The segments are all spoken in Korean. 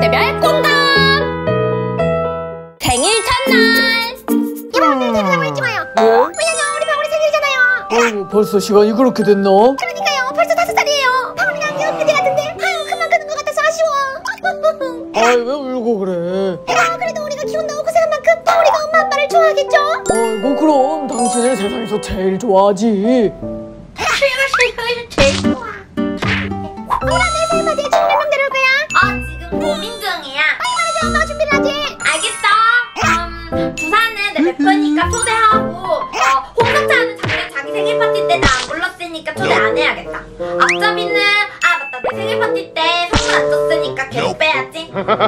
별똥별 꽁당! 생일 첫날! 여러분들 재미나고 잊지 마요. 네? 왜냐면 우리 방울이 생일이잖아요. 아이고 벌써 시간이 그렇게 됐나? 그러니까요. 벌써 5살이에요. 방울이랑 귀엽게 돼가던데. 아유 그만 가는 것 같아서 아쉬워. 아이 왜 울고 그래? 그래도 우리가 키운다고 고생한 만큼 방울이가 엄마 아빠를 좋아하겠죠? 아이고 그럼 당신을 세상에서 제일 좋아하지. 제일 좋아. 방울아 내 생일 파티에 총 몇 명 데려올 거야? 지금 고민 중이야. 빨리 말해줘. 엄마가 준비를 하지. 알겠어. 부산은 내 베프니까 초대하고 홍석차는 작년 자기 생일 파티 때 나 안 불렀으니까 초대 안 해야겠다. 앞잡이는 맞다 내 생일 파티 때 선물 안 줬으니까 걔도 빼야지.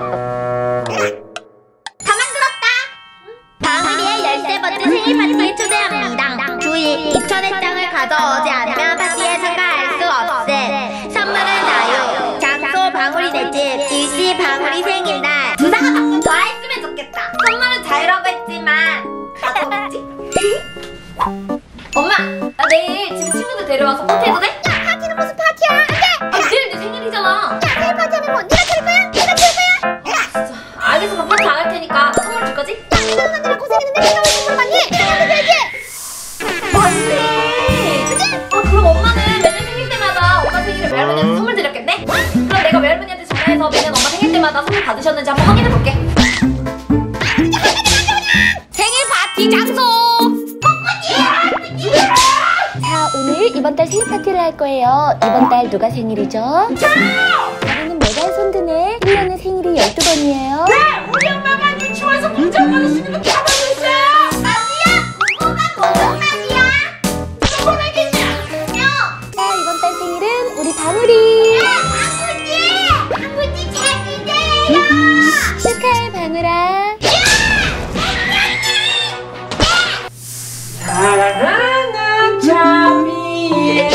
가만 들었다. 방울이의 13번째 생일 파티에 초대합니다. 주의 2,000회 장을 가져오지 않으면 파티에 참가할 수 없음. 선물은 자유. 장소 방울이 내 집. 일시 방울이 생일날. 두사가 방금 좋아했으면 좋겠다. 선물은 자유라고 했지만 나도 없지. 엄마, 나 내일 집 친구들 데려와서 파티 해도 돼? 야 파티는 무슨 파티야? 안 돼. 내일 내 생일이잖아. 야 생일 파티하면 뭐 네가 차릴 거야? 내가 차릴 거야? 진짜. 알겠어, 그럼 파티 안 할 테니까 선물 줄 거지? 야 내가 누나들이랑 고생했는데 내가 왜 선물 받니? 내가 줘야지. 맞네. 그치? 그럼 엄마는 매년 생일 때마다 엄마 생일에 외할머니한테 선물 드렸겠네? 그럼 내가 외할머니한테 전화해서 매년 엄마 생일 때마다 선물 받으셨는지 한번 확인해볼게. 생일 파티 장소! 자, 오늘 이번 달 생일 파티를 할 거예요. 이번 달 누가 생일이죠? 저는 매달 손드네. 1년에 생일이 12번이에요. 우리 엄마가 유치원에서 문자 받으시는 거 다 받으셨어요? 아니야! 뭐가 거짓말이야? 누가 보내겠냐? 자, 이번 달 생일은 우리 방울이. 방울이 생일이에요. 축하해, 방울아. 사랑하는 자미.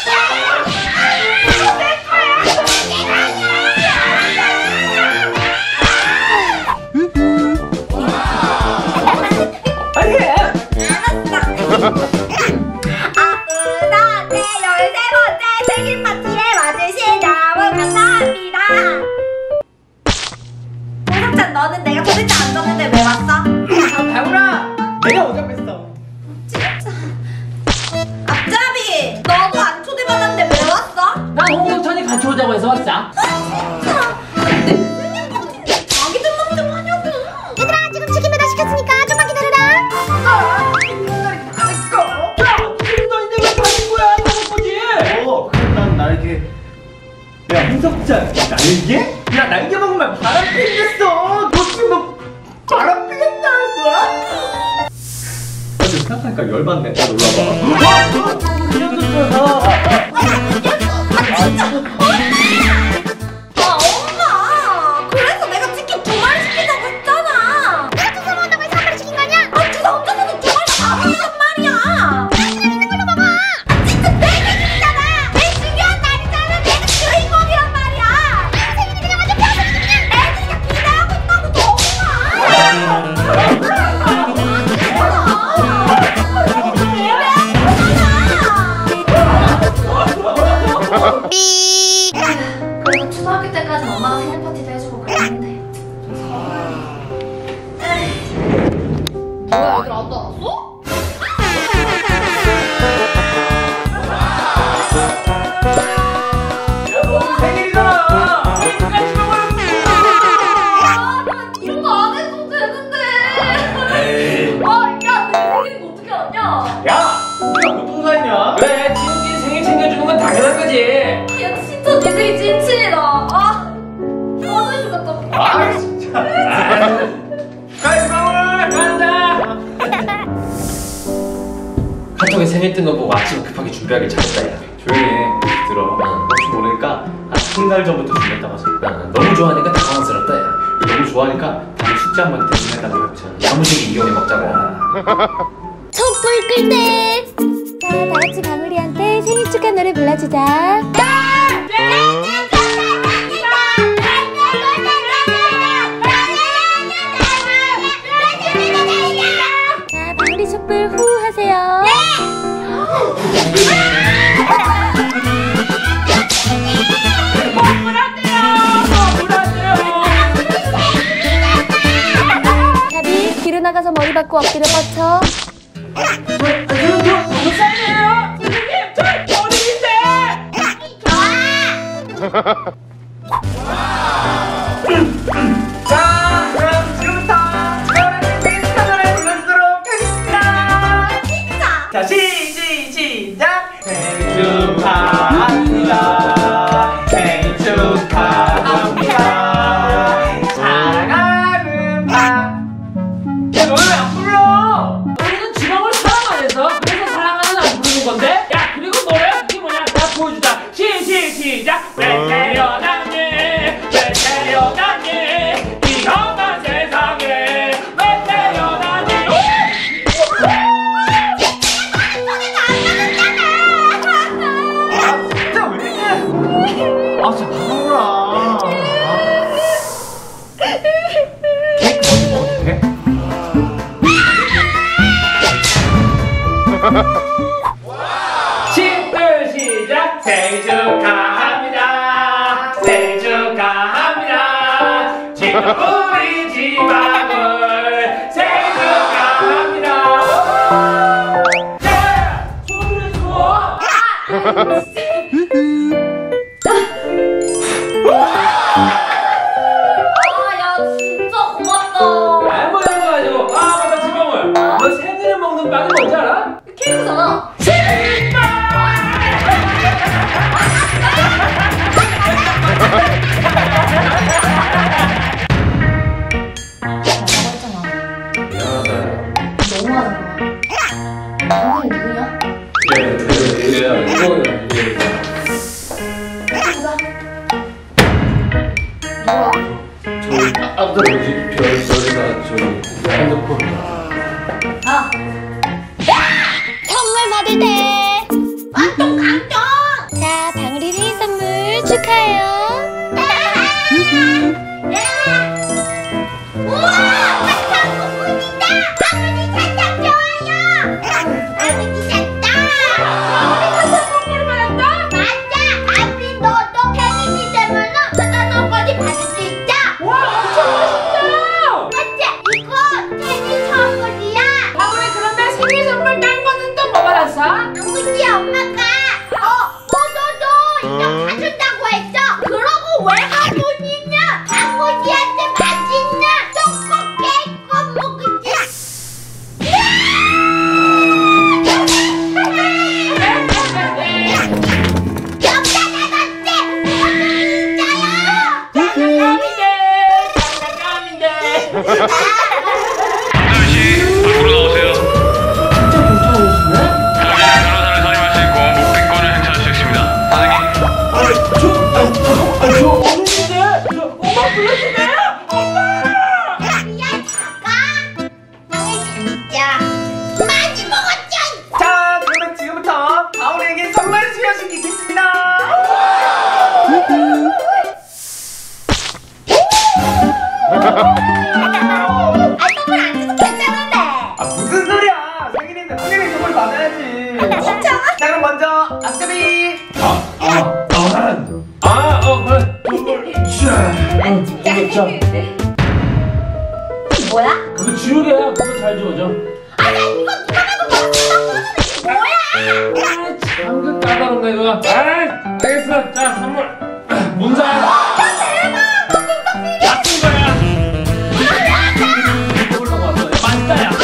내 13번째 생일 파티에 와주신 여러분 감사합니다. 홍석찬 너는 내가 초대장 안 줬는데 왜 왔어? 방울아 내가 오자했어. 앞잡이 너도 안 초대받았는데 왜 왔어? 나 홍석천이 같이 오자고 해서 왔자. 내 생일 파티인데 자기들만 좀 하냐고. 얘들아 지금 치킨 배달 시켰으니까 좀만 기다려라. 날개. 야 홍석찬 날개? 야 날개 먹으면 바람 피겠어. 너 지금 너 바람 피겠다 거야? 생각하니까 열받네. 나 놀러봐. 엄마 그래서 내가 치킨 2마리 시키자고 했잖아. 내가 두사 먹는다고 해서 한 마리 시킨 거 아니야? 두사 혼자서는 2마리 다 먹는단 말이야. 있는 걸로 먹어. 진짜 내 생일이잖아. 내 중요한 날이잖아. 내가 주인공이란 말이야. 생일이 그냥 완전 평소이지 그냥. 애들이 기대하고 있다고 더 그래도 초등학교 때까지는 엄마가 생일 파티도 해주고 그랬는데. 뭐야, 애들 안 나왔어? 생일이잖아. 이런 거 안 해도 되는데. 에이. 야, 내 생일인 거 어떻게 알았냐? 야 우리가 보통 사이냐? 그래, 친구끼리 생일 챙겨주는 건 당연한 거지. 야, 진짜 내 생일 찐친이다. 화장실 갔다 올게. 아 진짜. 가지 방울 가자. 카톡에 생일 뜬 거 보고 아침에 급하게 준비하길 잘했다 야. 조용히 해. 들어. 혹시 모르니까 한 달 전부터 준비했다고 하지. 너무 좋아하니까 당황스럽다 야. 너무 좋아하니까 다들 숙제 한 번 대신해달라고 했지. 야무지게 이용해 먹자고. 촛불 끌 때. 자, 다 같이 방울이한테 생일 축하 노래 불러주자. 자, 방울이 촛불 후 하세요. 불안돼요. 나가서 머리 받고 어깨를 뻗쳐. 누구 사인이에요? 선생님, 저 어린인데! 자, 그럼 지금부터 저를 댄스 노래 불러주도록 하겠습니다. 자, 시작! 생일 축하합니다. 생일 축하합니다. 사랑하는 바. 야, 너는 왜 안 불러? 우리는 지방을 사랑 안 해서 그래서 사랑하는 안 부르는 건데? 야, 그리고 노래 그게 뭐냐? 다 보여주자. 시작! 왜 태어났니? 왜 태어났니? 이 험한 세상에 왜 태어났니? 아, 진짜 왜 이래? 아, 진짜 바보라. 케이크 먼저 먹어도 돼? 시들 시작! 생일 축하합니다. 생일 축하합니다. 지금 우리 집안을 생일 축하합니다. 자, 소리를 줘. 야 진짜 고맙다. 알고 가지고 맞다 지방울. 너 생일에 먹는 빵이 뭔지 알아? 케이크잖아. 미안하다. 너무하잖아. 당신 누구냐? 얘야 이거 보자. 누가? 아까 뭐지? 별이가 저기 핸드폰. 아. 선물 받을 때. 완전 강정. 자, 방울이 생일 선물 축하해요. 우와, 사탕 부분이다. 아버지 사탕 좋아요. 아버지 사탕. 사탕 선물 받았다? 맞아. 아버지 너도 생일이 되면은 사탕 선물까지 받을 수 있다. 와 엄청 멋있다. 맞아. 이거 생일 선물이야. 방울이 그런데 생일 선물 딴 거는 또 뭐 받았어? 아버지 엄마가 너도 이거 사준다고 했어. 그러고 왜 하모니냐? 아버지한테 맛있는 초코 케이크 먹을게. 잠시 밖으로 나오세요. 당신은 변호사를 선임할 수 있고 묵비권을 행사할 수 있습니다. 선생님. 저 어른인데 저 엄마 불러주세요. 엄마. 미안 작아. 너희 진짜 많이 먹었죠? 자, 그러면 지금부터 가오리에게 선물 수여시키겠습니다. 선물 안 줘도 괜찮은데. 아, 무슨 소리야? 생일인데 당연히 선물 받아야지. 진짜? 자, 그럼 먼저 악수비. 그래. 자, 뭐야? 그거 지우개야. 그거 잘 지워져. 아니 이거 누가 봐도 맛있다고 하는 게 뭐야? 방금 까다로운 거 이거. 알겠어. 자 선물. 문자. 낚은 거야. 먹으려고 왔어. 맛있다 야.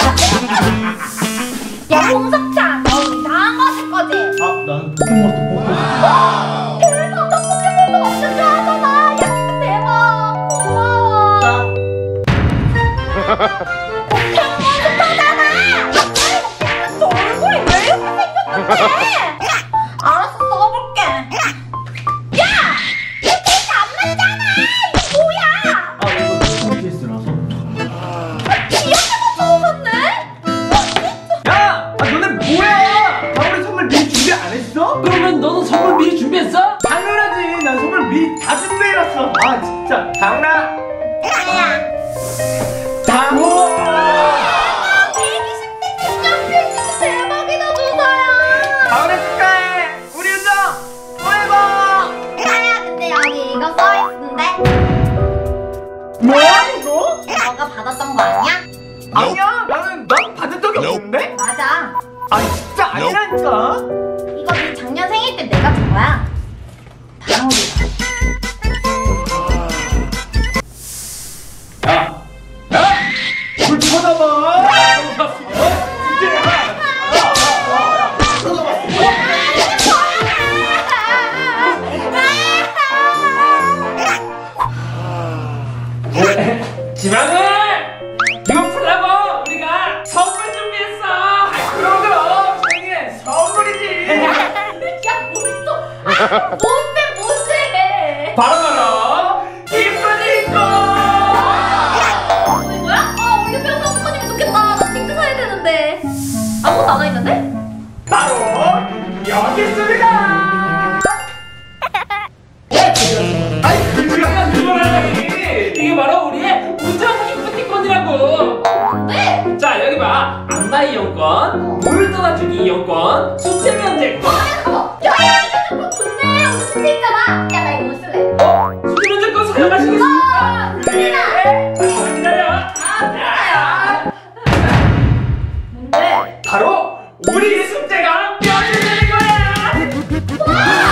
야 홍석찬 너 이상한 거 하실 거지? 아, 나는 포켓몬스터 뽑고. 대박 너 포켓몬도 완전 좋아하잖아. 야 진짜 대박 고마워. 자, 포켓몬스터잖아. 너 얼굴이 왜 이렇게 생겼는데? 알았어 써볼게. 야 이거 케이크 안 맞잖아. 이거 뭐야? 아, 이거 PTS라서. 귀엽게 맞춰오셨네? 야, 아, 너네 뭐야? 가오리 선물 미리 준비 안 했어? 그러면 너는 선물 미리 준비했어? 당연하지. 난 선물 미리 다 준비해놨어. 아, 진짜. 가오라. 아야. 당호. 120cm 점프 진짜 대박이다 누나야. 가오리 축하해. 우리 은정 최고. 나야 근데 여기 이거 써있는데 뭐야 이거? 너가 받았던 거 아니야? 아니야, 나 지방을 이거 풀라고 우리가 선물 준비했어. 그럼 생일엔 선물이지. 야, 우리 또 뭔데? 바로 기프티콘. 뭐야? 올림피아 상품권이면 좋겠다. 나 핑크 사야 되는데. 아무것도 안 와있는데? 바로 여기 있습니다. 아이 그거야 그거라니. 이게 바로 우리의 우정 기프티콘이라고. 네? 자 여기 봐. 안마 이용권, 물 떠다주기 이용권, 숙제 면제권. 야, 이거 좋네. 오늘 숙제 있잖아. 야, 나 이거 못 쓸래. 숙제 면제권 사용하시겠습니까? 그래. 기다려. 자. 뭔데? 바로 우리 숙제가 면제되는 거야.